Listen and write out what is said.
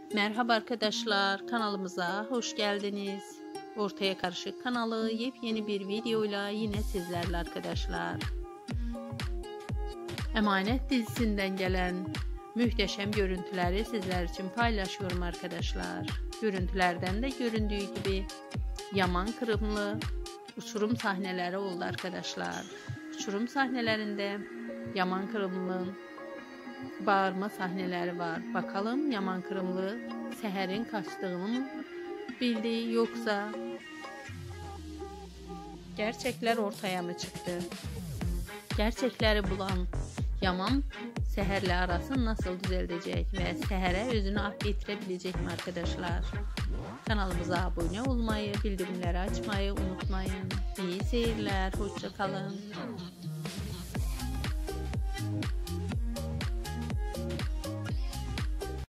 Merhaba arkadaşlar, kanalımıza hoş geldiniz. Ortaya Karışık kanalı yepyeni bir videoyla yine sizlerle arkadaşlar. Emanet dizisinden gelen muhteşem görüntüleri sizler için paylaşıyorum arkadaşlar. Görüntülerden de göründüğü gibi yaman kırımlı uçurum sahneleri oldu arkadaşlar. Uçurum sahnelerinde Yaman Kırımlı'nın bağırma sahneleri var. Bakalım Yaman Kırımlı Seher'in kaçtığını mı bildi, yoksa gerçekler ortaya mı çıktı? Gerçekleri bulan Yaman Seher'le arasını nasıl düzelecek ve Seher'e özünü affettirebilecek mi arkadaşlar? Kanalımıza abone olmayı, bildirimleri açmayı unutmayın. İyi seyirler, hoşça kalın.